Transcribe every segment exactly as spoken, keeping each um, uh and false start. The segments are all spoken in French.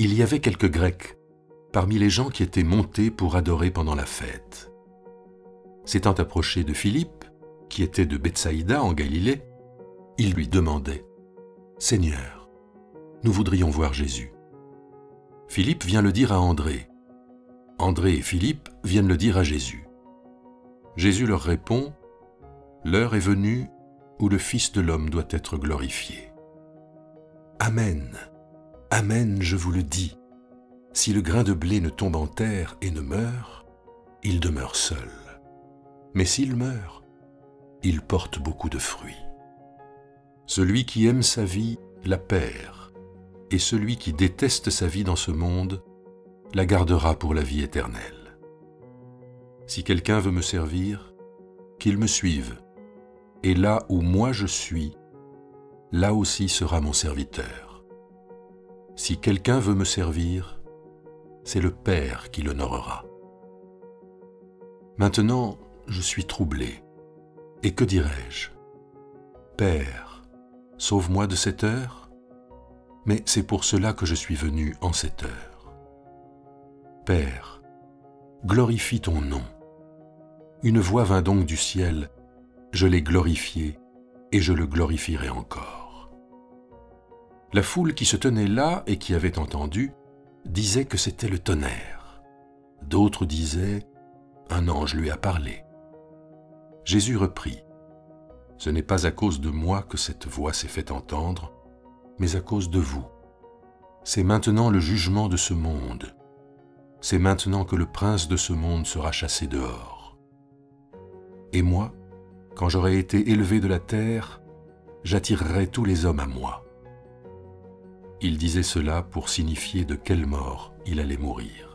Il y avait quelques Grecs parmi les gens qui étaient montés pour adorer pendant la fête. S'étant approché de Philippe, qui était de Bethsaïda en Galilée, il lui demandait « Seigneur, nous voudrions voir Jésus. » Philippe vient le dire à André. André et Philippe viennent le dire à Jésus. Jésus leur répond « L'heure est venue où le Fils de l'homme doit être glorifié. Amen, amen, je vous le dis, si le grain de blé ne tombe en terre et ne meurt, il demeure seul. Mais s'il meurt, il porte beaucoup de fruits. Celui qui aime sa vie la perd, et celui qui déteste sa vie dans ce monde la gardera pour la vie éternelle. Si quelqu'un veut me servir, qu'il me suive, et là où moi je suis, là aussi sera mon serviteur. Si quelqu'un veut me servir, c'est le Père qui l'honorera. Maintenant, je suis troublé, et que dirai-je? Père, sauve-moi de cette heure, mais c'est pour cela que je suis venu en cette heure. Père, glorifie ton nom. Une voix vint donc du ciel, je l'ai glorifié et je le glorifierai encore. La foule qui se tenait là et qui avait entendu disait que c'était le tonnerre. D'autres disaient, un ange lui a parlé. Jésus reprit, ce n'est pas à cause de moi que cette voix s'est fait entendre, mais à cause de vous. C'est maintenant le jugement de ce monde. C'est maintenant que le prince de ce monde sera chassé dehors. Et moi, quand j'aurai été élevé de la terre, j'attirerai tous les hommes à moi. Il disait cela pour signifier de quelle mort il allait mourir.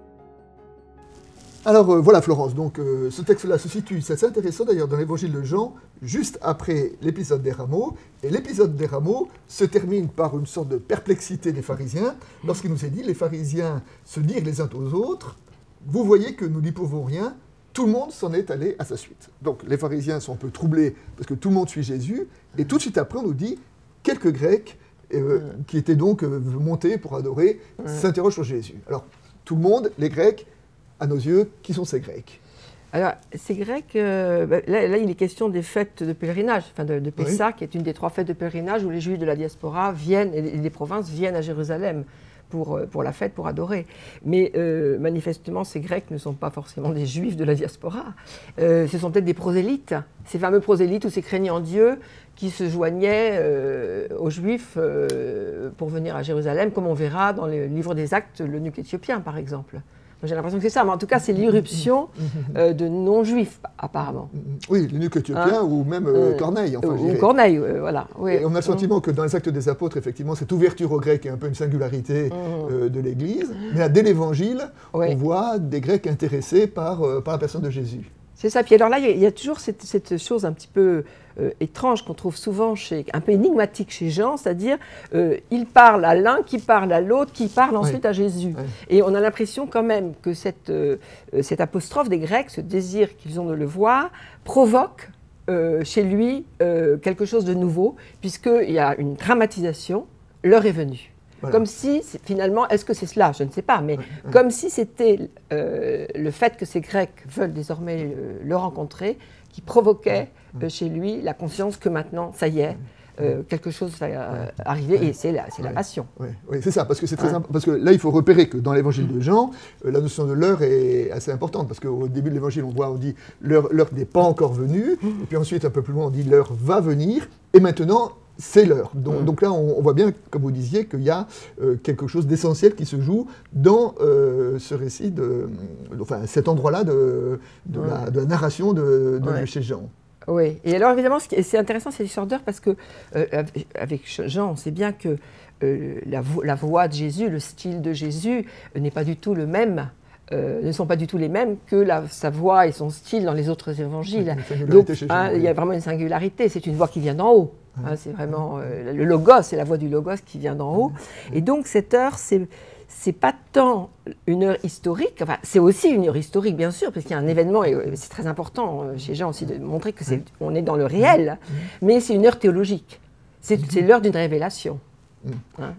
Alors euh, voilà Florence, donc euh, ce texte-là se situe, c'est assez intéressant d'ailleurs, dans l'évangile de Jean, juste après l'épisode des rameaux, et l'épisode des rameaux se termine par une sorte de perplexité des pharisiens, lorsqu'il nous est dit, les pharisiens se dirent les uns aux autres, vous voyez que nous n'y pouvons rien, tout le monde s'en est allé à sa suite. Donc les pharisiens sont un peu troublés, parce que tout le monde suit Jésus, et tout de suite après on nous dit, quelques Grecs, euh, qui étaient donc euh, montés pour adorer, s'interrogent sur Jésus. Alors tout le monde, les Grecs, à nos yeux, qui sont ces Grecs? Alors, ces Grecs, euh, là, là, il est question des fêtes de pèlerinage, enfin de, de Pessah, oui. Qui est une des trois fêtes de pèlerinage où les Juifs de la diaspora viennent, et des provinces viennent à Jérusalem pour, pour la fête, pour adorer. Mais euh, manifestement, ces Grecs ne sont pas forcément des Juifs de la diaspora. Euh, ce sont peut-être des prosélytes, ces fameux prosélytes ou ces craignants Dieu qui se joignaient euh, aux Juifs euh, pour venir à Jérusalem, comme on verra dans le livre des Actes, l'eunuque éthiopien, par exemple. J'ai l'impression que c'est ça, mais en tout cas, c'est l'irruption euh, de non-juifs, apparemment. Oui, l'eunuque éthiopien, hein? Ou même euh, Corneille. Enfin, ou Corneille, euh, voilà. Oui. Et on a le sentiment mmh. que dans les Actes des Apôtres, effectivement, cette ouverture aux Grecs est un peu une singularité mmh. euh, de l'Église. Mais là, dès l'Évangile, oui. on voit des Grecs intéressés par, euh, par la personne de Jésus. C'est ça. Puis alors là, il y a toujours cette, cette chose un petit peu euh, étrange qu'on trouve souvent, chez, un peu énigmatique chez Jean, c'est-à-dire euh, il parle à l'un, qui parle à l'autre, qui parle ensuite oui. à Jésus. Oui. Et on a l'impression quand même que cette, euh, cette apostrophe des Grecs, ce désir qu'ils ont de le voir, provoque euh, chez lui euh, quelque chose de nouveau, puisqu'il y a une dramatisation, l'heure est venue. Voilà. Comme si, finalement, est-ce que c'est cela? Je ne sais pas, mais ouais, ouais. comme si c'était euh, le fait que ces Grecs veulent désormais le, le rencontrer qui provoquait ouais. euh, chez lui la conscience que maintenant, ça y est, euh, quelque chose va euh, arriver, ouais. et c'est la, c'est ouais. la passion. Oui, ouais. c'est ça, parce que c'est très ouais. parce que là, il faut repérer que dans l'évangile de Jean, euh, la notion de l'heure est assez importante, parce qu'au début de l'évangile, on voit, on dit l'heure n'est pas encore venue, et puis ensuite, un peu plus loin, on dit l'heure va venir, et maintenant, c'est l'heure. Donc, mmh. donc là, on, on voit bien, comme vous disiez, qu'il y a euh, quelque chose d'essentiel qui se joue dans euh, ce récit, de, enfin cet endroit-là de, de, mmh. la, de la narration de, de, ouais. de chez Jean. Oui, et alors évidemment, c'est intéressant, c'est l'histoire d'heure, parce que euh, avec Jean, on sait bien que euh, la, vo la voix de Jésus, le style de Jésus euh, n'est pas du tout le même. Euh, ne sont pas du tout les mêmes que la, sa voix et son style dans les autres évangiles. Donc, hein, il y a vraiment une singularité, c'est une voix qui vient d'en haut. Hein, c'est vraiment euh, le logos, c'est la voix du logos qui vient d'en haut. Et donc cette heure, c'est c'est pas tant une heure historique, enfin c'est aussi une heure historique bien sûr, parce qu'il y a un événement, et c'est très important chez Jean aussi de montrer que c'est on est dans le réel, mais c'est une heure théologique. C'est l'heure d'une révélation. Hein.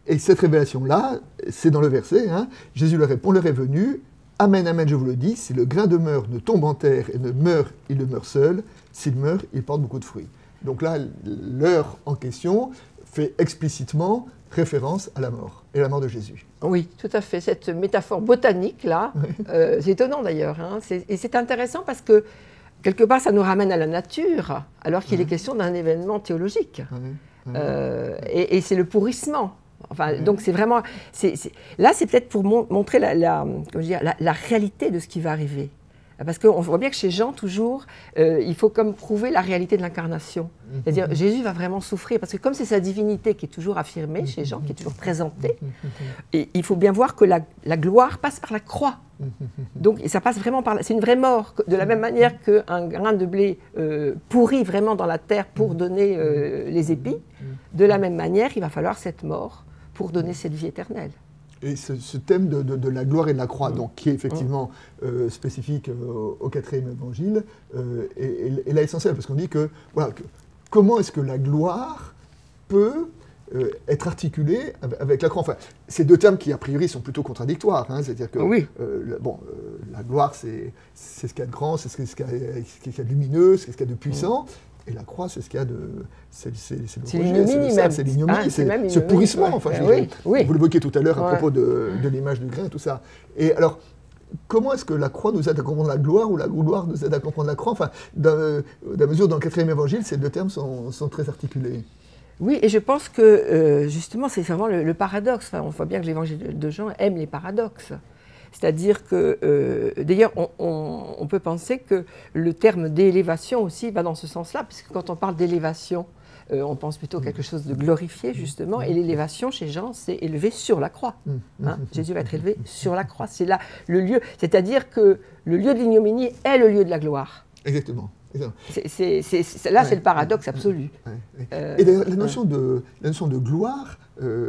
et cette révélation-là, c'est dans le verset, hein, Jésus leur répond, l'heure est venue, amen, amen, je vous le dis, si le grain de myrrhe ne tombe en terre et ne meurt, il le meurt seul, s'il meurt, il porte beaucoup de fruits. Donc là, l'heure en question fait explicitement référence à la mort, et à la mort de Jésus. Oui, tout à fait. Cette métaphore botanique-là, oui. euh, c'est étonnant d'ailleurs, hein, et c'est intéressant parce que, quelque part, ça nous ramène à la nature, alors qu'il oui. est question d'un événement théologique. Oui. Oui. Euh, et et c'est le pourrissement. Enfin, oui. Donc c'est vraiment... c'est, c'est, là, c'est peut-être pour mon, montrer la, la, comment dire, la, la réalité de ce qui va arriver. Parce qu'on voit bien que chez Jean, toujours, euh, il faut comme prouver la réalité de l'incarnation. Mm-hmm. C'est-à-dire, Jésus va vraiment souffrir, parce que comme c'est sa divinité qui est toujours affirmée chez Jean, qui est toujours présentée, et il faut bien voir que la, la gloire passe par la croix. Donc ça passe vraiment par... C'est une vraie mort, de la même manière qu'un grain de blé euh, pourrit vraiment dans la terre pour donner euh, les épis, de la même manière, il va falloir cette mort pour donner cette vie éternelle. Et ce, ce thème de, de, de la gloire et de la croix, donc, qui est effectivement euh, spécifique euh, au quatrième évangile, euh, est, est, est là essentiel, parce qu'on dit que, voilà, que comment est-ce que la gloire peut euh, être articulée avec la croix. Enfin, ces deux termes qui, a priori, sont plutôt contradictoires. Hein, c'est-à-dire que oui. euh, le, bon, euh, la gloire, c'est, c'est ce qu'il y a de grand, c'est ce qu'il y a, ce qu'il y a de lumineux, c'est ce qu'il y a de puissant. Oui. Et la croix, c'est ce qu'il y a de... C'est, c'est, c'est, c'est l'ignominie même. C'est l'ignominie, ah, c'est, c'est ce pourrissement. Ouais. Enfin, euh, je oui, oui. Vous l'évoquiez tout à l'heure à ouais. propos de, de l'image du grain, tout ça. Et alors, comment est-ce que la croix nous aide à comprendre la gloire, ou la gloire nous aide à comprendre la croix? Enfin, dans, dans la mesure, dans le quatrième évangile, ces deux termes sont, sont très articulés. Oui, et je pense que, euh, justement, c'est vraiment le, le paradoxe. Enfin, on voit bien que l'évangile de Jean aime les paradoxes. C'est-à-dire que, euh, d'ailleurs, on, on, on peut penser que le terme d'élévation aussi va dans ce sens-là, puisque quand on parle d'élévation, euh, on pense plutôt à quelque chose de glorifié, justement, et l'élévation chez Jean, c'est élevé sur la croix. Hein? Jésus va être élevé sur la croix. C'est là le lieu, c'est-à-dire que le lieu de l'ignominie est le lieu de la gloire. Exactement. C'est, c'est, c'est, c'est, là, ouais, c'est le paradoxe absolu. Ouais, ouais. Euh, et d'ailleurs, la notion, ouais. de, la notion de gloire,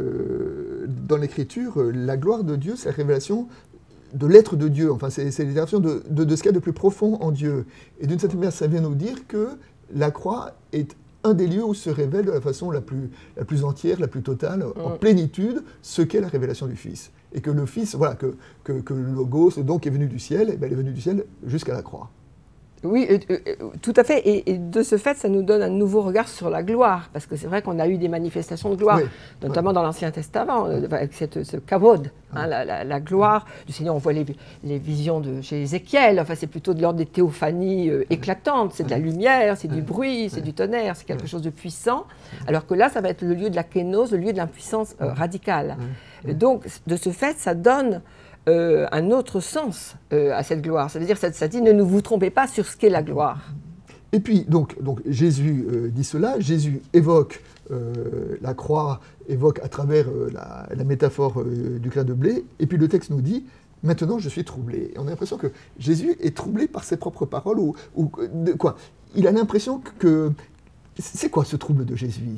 euh, dans l'Écriture, la gloire de Dieu, c'est la révélation de l'être de Dieu. Enfin, c'est, c'est l'élévation de, de, de ce qu'il y a de plus profond en Dieu. Et d'une certaine manière, ça vient nous dire que la croix est un des lieux où se révèle de la façon la plus, la plus entière, la plus totale, mm. en plénitude, ce qu'est la révélation du Fils. Et que le Fils, voilà, que, que, que le Logos, donc, est venu du ciel, et bien, il est venu du ciel jusqu'à la croix. Oui, euh, euh, tout à fait. Et, et de ce fait, ça nous donne un nouveau regard sur la gloire. Parce que c'est vrai qu'on a eu des manifestations de gloire, oui, notamment oui. dans l'Ancien Testament, euh, avec cette, ce kavod, hein, la, la, la gloire du Seigneur. On voit les, les visions de, chez Ézéchiel. Enfin, c'est plutôt de l'ordre des théophanies euh, éclatantes. C'est de la lumière, c'est du bruit, c'est du tonnerre, c'est quelque chose de puissant. Alors que là, ça va être le lieu de la kénose, le lieu de l'impuissance euh, radicale. Donc, de ce fait, ça donne... Euh, un autre sens euh, à cette gloire. Ça veut dire que ça, ça dit ne nous vous trompez pas sur ce qu'est la gloire. Et puis, donc, donc Jésus euh, dit cela, Jésus évoque euh, la croix, évoque à travers euh, la, la métaphore euh, du grain de blé, et puis le texte nous dit « Maintenant, je suis troublé ». Et on a l'impression que Jésus est troublé par ses propres paroles, ou, ou de quoi. Il a l'impression que... C'est quoi ce trouble de Jésus ici ?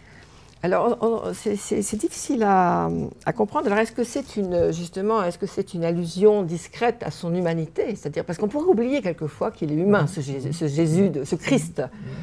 Alors, on, c'est, c'est, c'est difficile à, à comprendre. Alors, est-ce que c'est une, justement, est-ce que c'est une allusion discrète à son humanité ? C'est-à-dire, parce qu'on pourrait oublier quelquefois qu'il est humain, ce Jésus, ce, Jésus de, ce Christ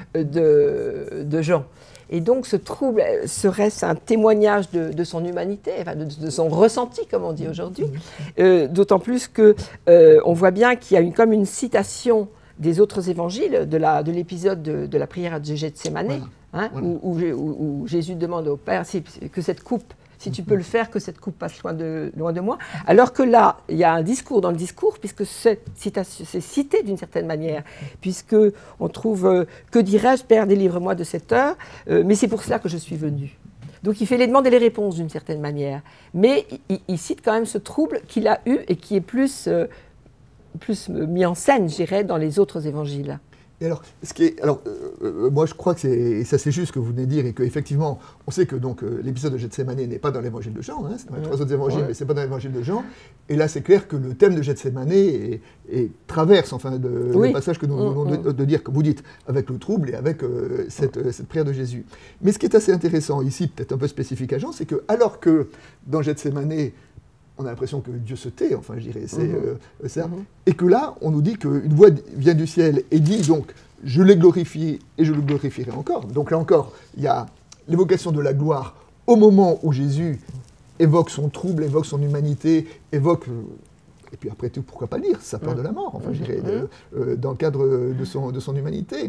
de, de Jean. Et donc, ce trouble, serait-ce un témoignage de, de son humanité, enfin de, de son ressenti, comme on dit aujourd'hui, euh, d'autant plus qu'on euh, voit bien qu'il y a une, comme une citation des autres évangiles, de, la, de l'épisode de, de la prière de Gethsémani, voilà. Hein, voilà. où, où, où Jésus demande au Père si, que cette coupe, si tu peux le faire, que cette coupe passe loin de, loin de moi. Alors que là, il y a un discours dans le discours, puisque cette citation, c'est cité d'une certaine manière, puisque on trouve euh, « Que dirais-je, Père, délivre-moi de cette heure, euh, mais c'est pour cela que je suis venu ». Donc il fait les demandes et les réponses d'une certaine manière. Mais il, il cite quand même ce trouble qu'il a eu et qui est plus... Euh, plus mis en scène, je dirais, dans les autres évangiles. Et alors, ce qui est, alors euh, moi je crois que c'est, et ça c'est juste ce que vous venez de dire, et qu'effectivement, on sait que donc, euh, l'épisode de Gethsémani n'est pas dans l'évangile de Jean, hein, c'est dans les mmh. trois autres évangiles, ouais. mais c'est pas dans l'évangile de Jean, et là c'est clair que le thème de Gethsémani est, est, traverse enfin de, oui. le passage que nous mmh. venons de, de dire, comme vous dites, avec le trouble et avec euh, cette, mmh. cette prière de Jésus. Mais ce qui est assez intéressant ici, peut-être un peu spécifique à Jean, c'est que alors que dans Gethsémani, on a l'impression que Dieu se tait, enfin je dirais, c'est, mmh. euh, ça. Mmh. Et que là, on nous dit qu'une voix vient du ciel et dit donc, je l'ai glorifié et je le glorifierai encore. Donc là encore, il y a l'évocation de la gloire au moment où Jésus évoque son trouble, évoque son humanité, évoque... Et puis après tout, pourquoi pas lire sa peur de la mort, enfin, je dirais, de, euh, dans le cadre de son, de son humanité.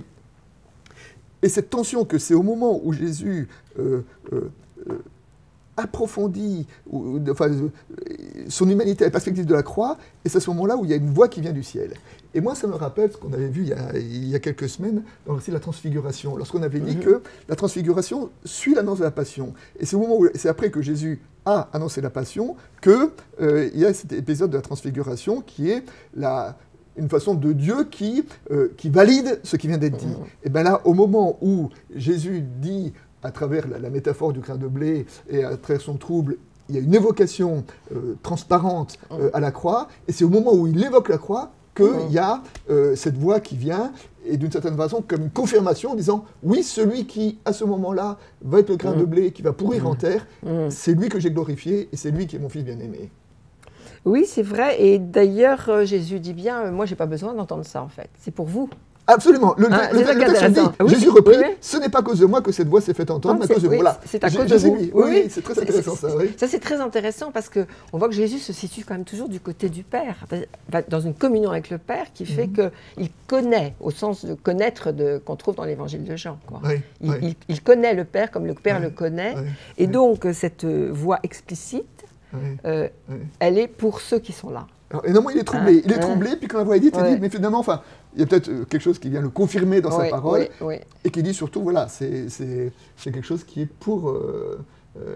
Et cette tension que c'est au moment où Jésus euh, euh, euh, approfondit ou, enfin, euh, son humanité à la perspective de la croix, et c'est à ce moment-là où il y a une voix qui vient du ciel. Et moi, ça me rappelle ce qu'on avait vu il y a, il y a quelques semaines dans aussi la transfiguration, lorsqu'on avait dit mm-hmm. que la transfiguration suit l'annonce de la passion. Et c'est au moment où, c'est après que Jésus a annoncé la passion qu'il euh, y a cet épisode de la transfiguration qui est la, une façon de Dieu qui, euh, qui valide ce qui vient d'être dit. Mm-hmm. Et bien là, au moment où Jésus dit, à travers la, la métaphore du grain de blé et à travers son trouble, il y a une évocation euh, transparente euh, à la croix, et c'est au moment où il évoque la croix qu'il mmh. y a euh, cette voix qui vient, et d'une certaine façon comme une confirmation en disant « Oui, celui qui, à ce moment-là, va être le grain mmh. de blé, qui va pourrir mmh. en terre, mmh. c'est lui que j'ai glorifié, et c'est lui qui est mon fils bien-aimé. » Oui, c'est vrai, et d'ailleurs, euh, Jésus dit bien euh, « Moi, je n'ai pas besoin d'entendre ça, en fait, c'est pour vous. » Absolument. Le, ah, le, le, le texte dit, oui, Jésus reprit, oui, oui. ce n'est pas à cause de moi que cette voix s'est fait entendre, mais à cause de oui, moi. C'est à cause de vous. Oui, oui, oui c'est très intéressant ça. Oui. Ça, c'est très intéressant parce qu'on voit que Jésus se situe quand même toujours du côté du Père, dans une communion avec le Père qui fait mm-hmm. qu'il connaît, au sens de connaître de, qu'on trouve dans l'évangile de Jean. Quoi. Oui, il, oui. Il, il connaît le Père comme le Père oui, le connaît. Oui, et oui. donc, cette voix explicite, oui, euh, oui. elle est pour ceux qui sont là. Alors, et non, il est troublé, hein, il est troublé, hein. Puis quand la voix est dite, il ouais. dit, mais finalement, enfin, il y a peut-être quelque chose qui vient le confirmer dans ouais, sa parole, ouais, ouais. et qui dit surtout, voilà, c'est quelque chose qui est pour, euh, euh,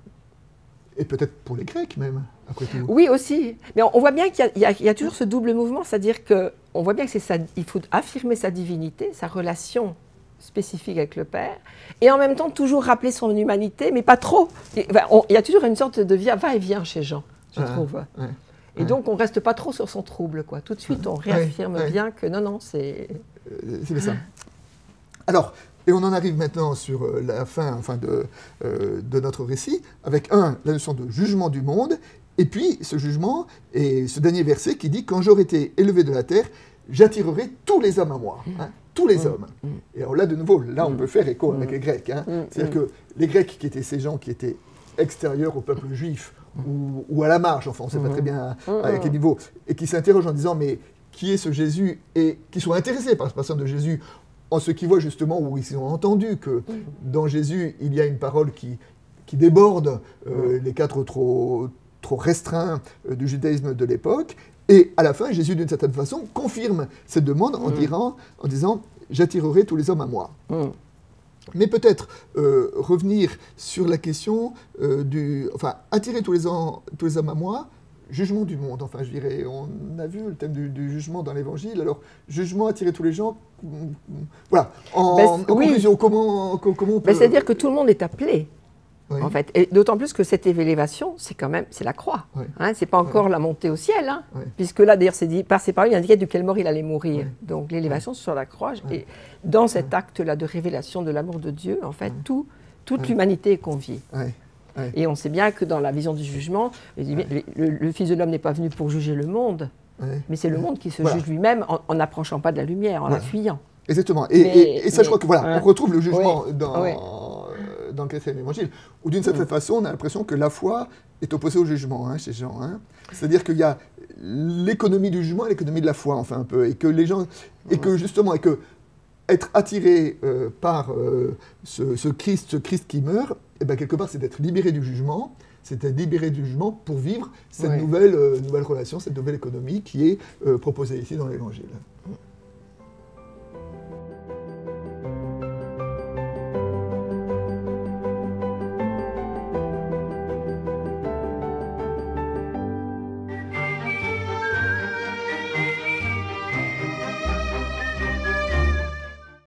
et peut-être pour les Grecs même, après tout. Oui, aussi, mais on, on voit bien qu'il y, y, y a toujours ce double mouvement, c'est-à-dire qu'on voit bien qu'il faut affirmer sa divinité, sa relation spécifique avec le Père, et en même temps toujours rappeler son humanité, mais pas trop. Il ben, y a toujours une sorte de va-et-vient chez Jean, je ah, trouve. Ouais. Et ouais. donc, on ne reste pas trop sur son trouble, quoi. Tout de suite, on réaffirme ouais, ouais. bien que non, non, c'est... Euh, c'est ça. Alors, et on en arrive maintenant sur euh, la fin enfin, de, euh, de notre récit, avec, un, la notion de jugement du monde, et puis ce jugement, et ce dernier verset qui dit « Quand j'aurai été élevé de la terre, j'attirerai tous les hommes à moi. Hein, » tous les mmh. hommes. Mmh. Et alors là, de nouveau, là, on peut faire écho mmh. avec les Grecs. Hein. Mmh. C'est-à-dire que les Grecs, qui étaient ces gens qui étaient extérieurs au peuple juif, Ou, ou à la marge, enfin on ne sait mmh. pas très bien à, à quel niveau, et qui s'interrogent en disant mais qui est ce Jésus, et qui sont intéressés par cette personne de Jésus, en ce qu'ils voient justement, où ils ont entendu que mmh. dans Jésus il y a une parole qui, qui déborde euh, mmh. les cadres trop, trop restreints euh, du judaïsme de l'époque, et à la fin Jésus d'une certaine façon confirme cette demande en, mmh. dirant, en disant j'attirerai tous les hommes à moi. Mmh. Mais peut-être euh, revenir sur la question euh, du... Enfin, attirer tous les, hommes, tous les hommes à moi, jugement du monde. Enfin, je dirais, on a vu le thème du, du jugement dans l'Évangile. Alors, jugement, attirer tous les gens... Voilà. En, ben, en oui. conclusion, comment, comment on peut... Ben, c'est-à-dire que tout le monde est appelé. Oui. En fait, et d'autant plus que cette élévation, c'est quand même, c'est la croix. Oui. Hein, c'est pas encore oui. la montée au ciel, hein, oui. puisque là, d'ailleurs, c'est dit par ses paroles, il indiquait duquel mort il allait mourir. Oui. Donc l'élévation oui. sur la croix, oui. et dans cet oui. acte-là de révélation de l'amour de Dieu, en fait, oui. tout, toute oui. l'humanité est conviée. Oui. Oui. Et on sait bien que dans la vision du jugement, oui. le, le, le Fils de l'homme n'est pas venu pour juger le monde, oui. mais c'est le monde qui se voilà. juge lui-même en n'approchant pas de la lumière, en voilà. la fuyant. Exactement. Et, mais, et, et ça, mais, je crois que voilà, hein. on retrouve le jugement oui. dans. Oui. dans le quatrième évangile, où d'une certaine mmh. façon, on a l'impression que la foi est opposée au jugement hein, chez Jean. Hein. C'est-à-dire qu'il y a l'économie du jugement et l'économie de la foi, enfin un peu, et que les gens, mmh. et que justement, et que être attiré euh, par euh, ce, ce Christ, ce Christ qui meurt, et bien quelque part, c'est d'être libéré du jugement, c'est d'être libéré du jugement pour vivre cette ouais. nouvelle, euh, nouvelle relation, cette nouvelle économie qui est euh, proposée ici dans l'évangile. Mmh.